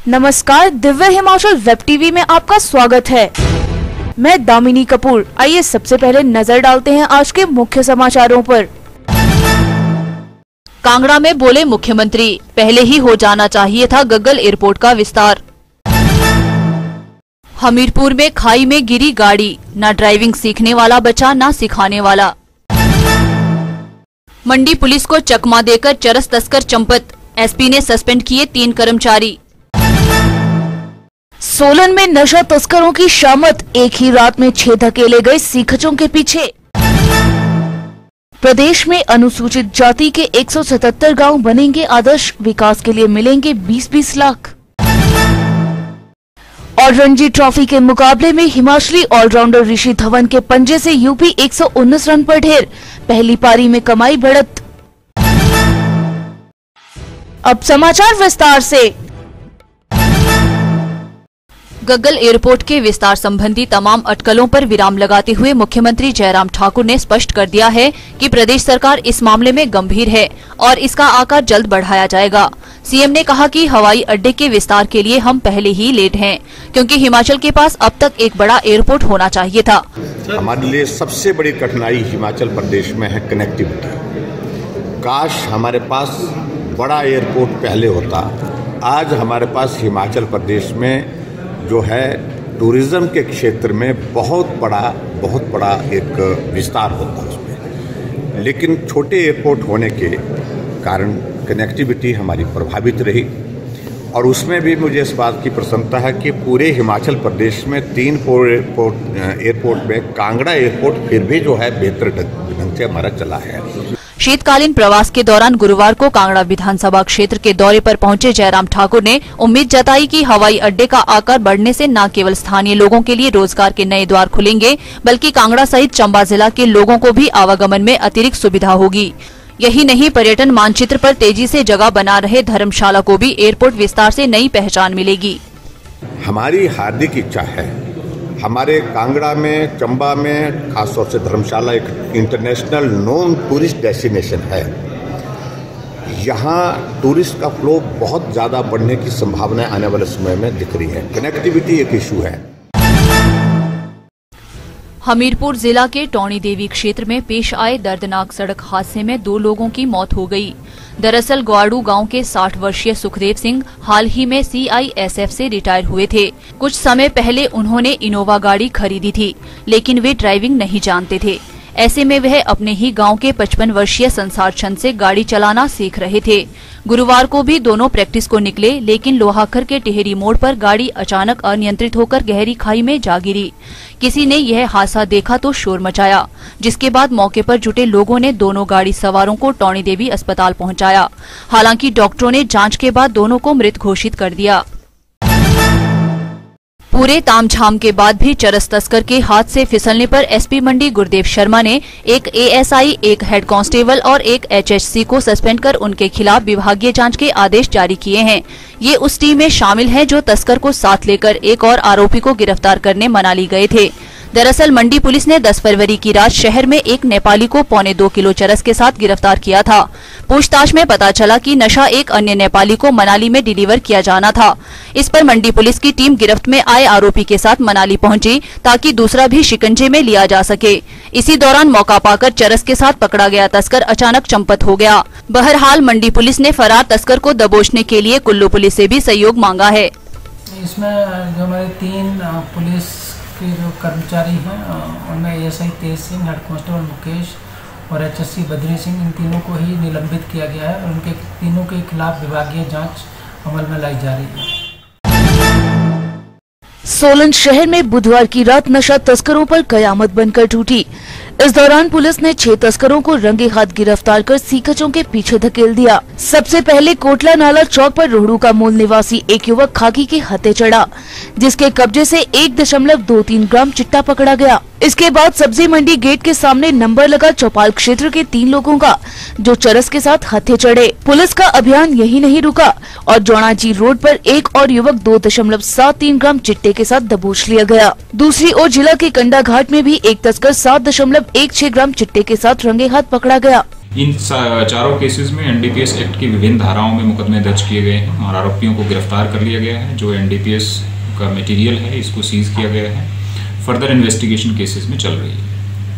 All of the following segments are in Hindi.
नमस्कार, दिव्य हिमाचल वेब टीवी में आपका स्वागत है। मैं दामिनी कपूर। आइए सबसे पहले नजर डालते हैं आज के मुख्य समाचारों पर। कांगड़ा में बोले मुख्यमंत्री, पहले ही हो जाना चाहिए था गग्गल एयरपोर्ट का विस्तार। हमीरपुर में खाई में गिरी गाड़ी, न ड्राइविंग सीखने वाला बचा न सिखाने वाला। मंडी पुलिस को चकमा देकर चरस तस्कर चंपत, एसपी ने सस्पेंड किए 3 कर्मचारी। सोलन में नशा तस्करों की शामत, एक ही रात में 6 धकेले गए सीखचों के पीछे। प्रदेश में अनुसूचित जाति के 177 गांव बनेंगे आदर्श, विकास के लिए मिलेंगे 20-20 लाख। और रणजी ट्रॉफी के मुकाबले में हिमाचली ऑलराउंडर ऋषि धवन के पंजे से यूपी 119 रन पर ढेर, पहली पारी में कमाई बढ़त। अब समाचार विस्तार से। गग्गल एयरपोर्ट के विस्तार संबंधी तमाम अटकलों पर विराम लगाते हुए मुख्यमंत्री जयराम ठाकुर ने स्पष्ट कर दिया है कि प्रदेश सरकार इस मामले में गंभीर है और इसका आकार जल्द बढ़ाया जाएगा। सीएम ने कहा कि हवाई अड्डे के विस्तार के लिए हम पहले ही लेट हैं, क्योंकि हिमाचल के पास अब तक एक बड़ा एयरपोर्ट होना चाहिए था। हमारे लिए सबसे बड़ी कठिनाई हिमाचल प्रदेश में है कनेक्टिविटी। काश हमारे पास बड़ा एयरपोर्ट पहले होता। आज हमारे पास हिमाचल प्रदेश में जो है टूरिज्म के क्षेत्र में बहुत बड़ा एक विस्तार होता है उसमें, लेकिन छोटे एयरपोर्ट होने के कारण कनेक्टिविटी हमारी प्रभावित रही। और उसमें भी मुझे इस बात की प्रसन्नता है कि पूरे हिमाचल प्रदेश में 3 एयरपोर्ट में कांगड़ा एयरपोर्ट फिर भी जो है बेहतर ढंग से हमारा चला है। शीतकालीन प्रवास के दौरान गुरुवार को कांगड़ा विधानसभा क्षेत्र के दौरे पर पहुंचे जयराम ठाकुर ने उम्मीद जताई कि हवाई अड्डे का आकार बढ़ने से न केवल स्थानीय लोगों के लिए रोजगार के नए द्वार खुलेंगे, बल्कि कांगड़ा सहित चंबा जिला के लोगों को भी आवागमन में अतिरिक्त सुविधा होगी। यही नहीं, पर्यटन मानचित्र पर तेजी से जगह बना रहे धर्मशाला को भी एयरपोर्ट विस्तार से नई पहचान मिलेगी। हमारी हार्दिक इच्छा है हमारे कांगड़ा में, चंबा में, खासतौर से धर्मशाला एक इंटरनेशनल नोन टूरिस्ट डेस्टिनेशन है। यहाँ टूरिस्ट का फ्लो बहुत ज़्यादा बढ़ने की संभावना आने वाले समय में दिख रही है। कनेक्टिविटी एक इशू है। हमीरपुर जिला के टौणी देवी क्षेत्र में पेश आए दर्दनाक सड़क हादसे में 2 लोगों की मौत हो गई। दरअसल ग्वाड़ू गांव के 60 वर्षीय सुखदेव सिंह हाल ही में CISF से रिटायर हुए थे। कुछ समय पहले उन्होंने इनोवा गाड़ी खरीदी थी, लेकिन वे ड्राइविंग नहीं जानते थे। ऐसे में वह अपने ही गांव के 55 वर्षीय संसार चंद से गाड़ी चलाना सीख रहे थे। गुरुवार को भी दोनों प्रैक्टिस को निकले, लेकिन लोहाखर के टिहरी मोड़ पर गाड़ी अचानक अनियंत्रित होकर गहरी खाई में जा गिरी। किसी ने यह हादसा देखा तो शोर मचाया, जिसके बाद मौके पर जुटे लोगों ने दोनों गाड़ी सवारों को टौणी देवी अस्पताल पहुंचाया। हालांकि डॉक्टरों ने जांच के बाद दोनों को मृत घोषित कर दिया। पूरे तामझाम के बाद भी चरस तस्कर के हाथ से फिसलने पर एसपी मंडी गुरदेव शर्मा ने एक ASI, एक हेड कांस्टेबल और एक HHC को सस्पेंड कर उनके खिलाफ विभागीय जांच के आदेश जारी किए हैं। ये उस टीम में शामिल हैं जो तस्कर को साथ लेकर एक और आरोपी को गिरफ्तार करने मनाली गए थे। दरअसल मंडी पुलिस ने 10 फरवरी की रात शहर में एक नेपाली को 1.25 किलो चरस के साथ गिरफ्तार किया था। पूछताछ में पता चला कि नशा एक अन्य नेपाली को मनाली में डिलीवर किया जाना था। इस पर मंडी पुलिस की टीम गिरफ्त में आए आरोपी के साथ मनाली पहुंची ताकि दूसरा भी शिकंजे में लिया जा सके। इसी दौरान मौका पाकर चरस के साथ पकड़ा गया तस्कर अचानक चंपत हो गया। बहरहाल मंडी पुलिस ने फरार तस्कर को दबोचने के लिए कुल्लू पुलिस से भी सहयोग मांगा है। इसमें जो हमारे 3 पुलिस के जो कर्मचारी हैं, उनमें ASI Tej Singh, head constable Mukesh और HHC बद्री सिंह, इन तीनों को ही निलंबित किया गया है और उनके तीनों के खिलाफ विभागीय जांच अमल में लाई जा रही है। सोलन शहर में बुधवार की रात नशा तस्करों पर कयामत बनकर टूटी। इस दौरान पुलिस ने 6 तस्करों को रंगे हाथ गिरफ्तार कर सीखचों के पीछे धकेल दिया। सबसे पहले कोटला नाला चौक पर रोहड़ू का मूल निवासी एक युवक खाकी के हत्थे चढ़ा, जिसके कब्जे से 1.23 ग्राम चिट्टा पकड़ा गया। इसके बाद सब्जी मंडी गेट के सामने नंबर लगा चौपाल क्षेत्र के 3 लोगों का, जो चरस के साथ हत्थे चढ़े। पुलिस का अभियान यही नहीं रुका और जोणाजी रोड पर एक और युवक 2.73 ग्राम चिट्टे के साथ दबोच लिया गया। दूसरी ओर जिला के कंडा घाट में भी एक तस्कर 7.16 ग्राम चिट्टे के साथ रंगे हाथ पकड़ा गया। इन चारों केसेस में एनडीपीएस एक्ट की विभिन्न धाराओं में मुकदमे दर्ज किए गए हैं और आरोपियों को गिरफ्तार कर लिया गया है। जो एनडीपीएस का मटेरियल है इसको सीज किया गया है। फर्दर इन्वेस्टिगेशन केसेस में चल रही है।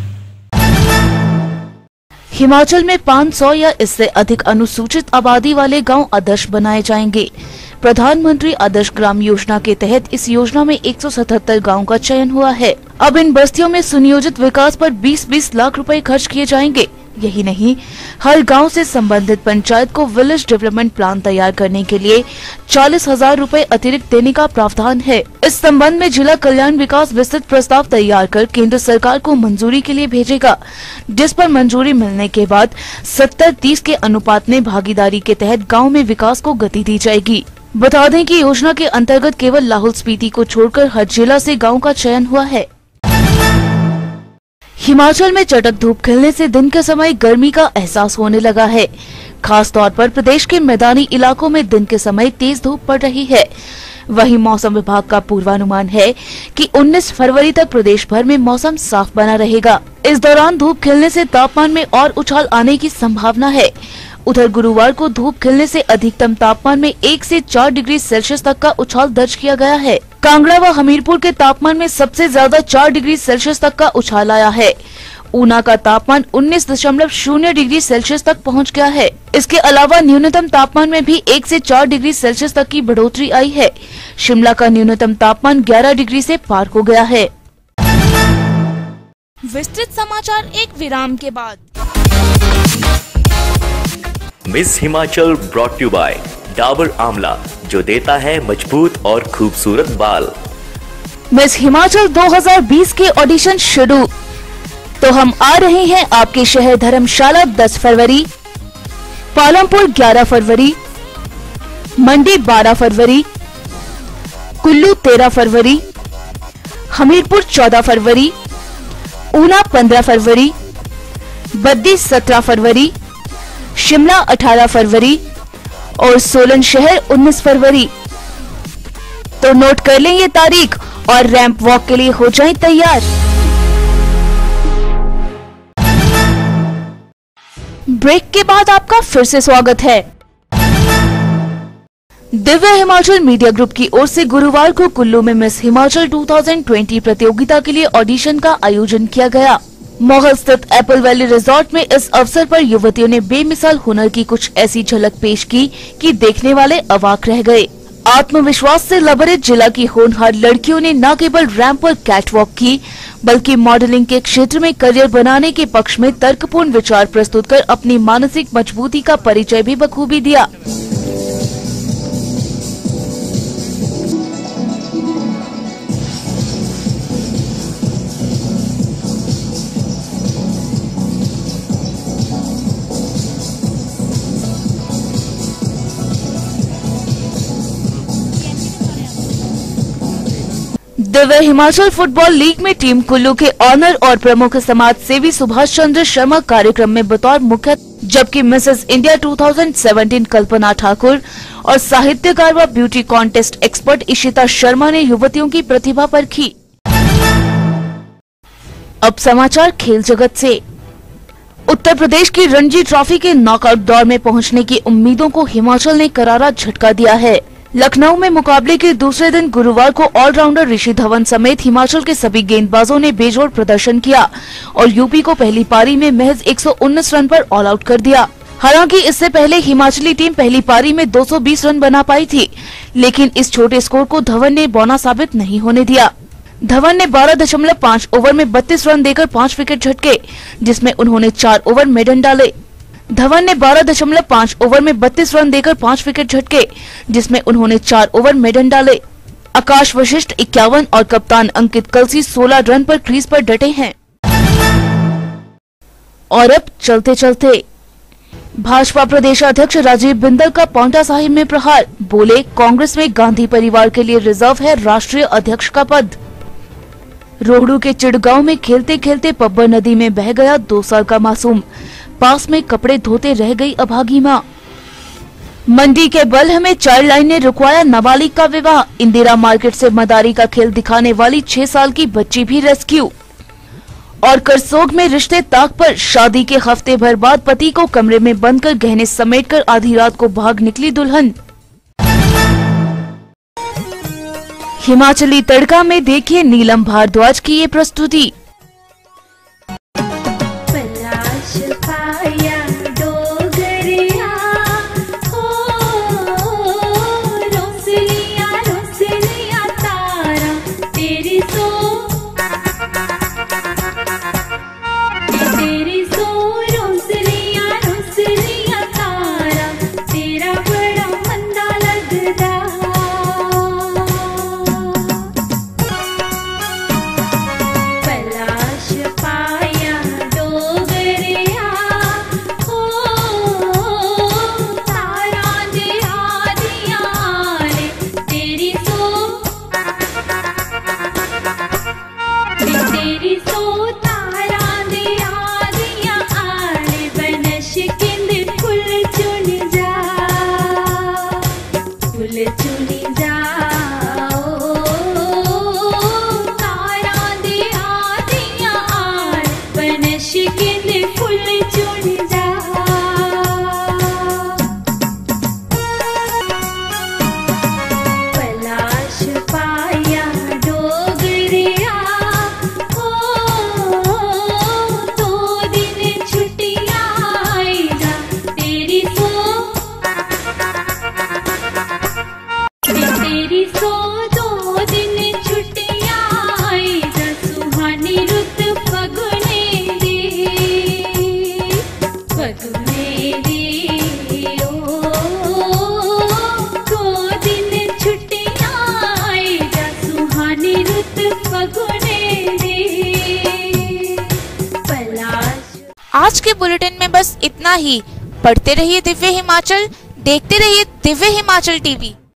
हिमाचल में 500 या इससे अधिक अनुसूचित आबादी वाले गांव आदर्श बनाए जाएंगे। प्रधानमंत्री आदर्श ग्राम योजना के तहत इस योजना में 177 गांव का चयन हुआ है। अब इन बस्तियों में सुनियोजित विकास पर 20-20 लाख रुपए खर्च किए जाएंगे। यही नहीं, हर गांव से संबंधित पंचायत को विलेज डेवलपमेंट प्लान तैयार करने के लिए 40,000 रुपए अतिरिक्त देने का प्रावधान है। इस संबंध में जिला कल्याण विकास विस्तृत प्रस्ताव तैयार कर केंद्र सरकार को मंजूरी के लिए भेजेगा, जिस पर मंजूरी मिलने के बाद 70-30 के अनुपात में भागीदारी के तहत गाँव में विकास को गति दी जाएगी। बता दें कि योजना के अंतर्गत केवल लाहौल स्पीति को छोड़कर हर जिला से गाँव का चयन हुआ है। हिमाचल में चटक धूप खिलने से दिन के समय गर्मी का एहसास होने लगा है। खास तौर पर प्रदेश के मैदानी इलाकों में दिन के समय तेज धूप पड़ रही है। वहीं मौसम विभाग का पूर्वानुमान है कि 19 फरवरी तक प्रदेश भर में मौसम साफ बना रहेगा। इस दौरान धूप खिलने से तापमान में और उछाल आने की संभावना है। उधर गुरुवार को धूप खिलने से अधिकतम तापमान में 1 से 4 डिग्री सेल्सियस तक का उछाल दर्ज किया गया है। कांगड़ा व हमीरपुर के तापमान में सबसे ज्यादा 4 डिग्री सेल्सियस तक का उछाल आया है। ऊना का तापमान 19.0 डिग्री सेल्सियस तक पहुंच गया है। इसके अलावा न्यूनतम तापमान में भी 1 से 4 डिग्री सेल्सियस तक की बढ़ोतरी आई है। शिमला का न्यूनतम तापमान 11 डिग्री से पार हो गया है। विस्तृत समाचार एक विराम के बाद। Miss Himachal brought you by Dabur Amla, जो देता है मजबूत और खूबसूरत बाल। मिस हिमाचल 2020 के ऑडिशन शुरू, तो हम आ रहे हैं आपके शहर धर्मशाला 10 फरवरी, पालमपुर 11 फरवरी, मंडी 12 फरवरी, कुल्लू 13 फरवरी, हमीरपुर 14 फरवरी, ऊना 15 फरवरी, बद्दी 17 फरवरी, शिमला 18 फरवरी और सोलन शहर 19 फरवरी। तो नोट कर लें ये तारीख और रैंप वॉक के लिए हो जाएं तैयार। ब्रेक के बाद आपका फिर से स्वागत है। दिव्य हिमाचल मीडिया ग्रुप की ओर से गुरुवार को कुल्लू में मिस हिमाचल 2020 प्रतियोगिता के लिए ऑडिशन का आयोजन किया गया। मोहल स्थित एप्पल वैली रिजॉर्ट में इस अवसर पर युवतियों ने बेमिसाल हुनर की कुछ ऐसी झलक पेश की कि देखने वाले अवाक रह गए। आत्मविश्वास से लबरेज जिला की होनहार लड़कियों ने न केवल रैंप पर कैटवॉक की, बल्कि मॉडलिंग के क्षेत्र में करियर बनाने के पक्ष में तर्कपूर्ण विचार प्रस्तुत कर अपनी मानसिक मजबूती का परिचय भी बखूबी दिया। दिव्य हिमाचल फुटबॉल लीग में टीम कुल्लू के ऑनर और प्रमुख समाज सेवी सुभाष चंद्र शर्मा कार्यक्रम में बतौर मुख्य, जबकि मिसेस इंडिया 2017 कल्पना ठाकुर और साहित्यकार व beauty contest expert Ishita Sharma ने युवतियों की प्रतिभा परखी। अब समाचार खेल जगत से। उत्तर प्रदेश की रणजी ट्रॉफी के नॉकआउट दौर में पहुंचने की उम्मीदों को हिमाचल ने करारा झटका दिया है। लखनऊ में मुकाबले के दूसरे दिन गुरुवार को ऑलराउंडर ऋषि धवन समेत हिमाचल के सभी गेंदबाजों ने बेजोड़ प्रदर्शन किया और यूपी को पहली पारी में महज 119 रन पर ऑल आउट कर दिया। हालांकि इससे पहले हिमाचली टीम पहली पारी में 220 रन बना पाई थी, लेकिन इस छोटे स्कोर को धवन ने बौना साबित नहीं होने दिया। धवन ने 12.5 ओवर में 32 रन देकर 5 विकेट झटके, जिसमें उन्होंने 4 ओवर मेडन डाले। धवन ने 12.5 ओवर में 32 रन देकर 5 विकेट झटके, जिसमें उन्होंने 4 ओवर मेडन डाले। आकाश वशिष्ठ 51 और कप्तान अंकित कलसी 16 रन पर क्रीज पर डटे हैं। और अब चलते चलते भाजपा प्रदेशाध्यक्ष राजीव बिंदल का पांवटा साहिब में प्रहार, बोले कांग्रेस में गांधी परिवार के लिए रिजर्व है राष्ट्रीय अध्यक्ष का पद। रोहडू के चिड़गांव में खेलते खेलते पब्बर नदी में बह गया 2 साल का मासूम, पास में कपड़े धोते रह गई अभागी मां। मंडी के बल्ह में चाइल्ड लाइन ने रुकवाया नाबालिग का विवाह, इंदिरा मार्केट से मदारी का खेल दिखाने वाली 6 साल की बच्ची भी रेस्क्यू। और करसोग में रिश्ते ताक पर, शादी के हफ्ते भर बाद पति को कमरे में बंद कर गहने समेटकर आधी रात को भाग निकली दुल्हन। हिमाचली तड़का में देखिए नीलम भारद्वाज की ये प्रस्तुति। आज के बुलेटिन में बस इतना ही। पढ़ते रहिए दिव्य हिमाचल, देखते रहिए दिव्य हिमाचल टीवी।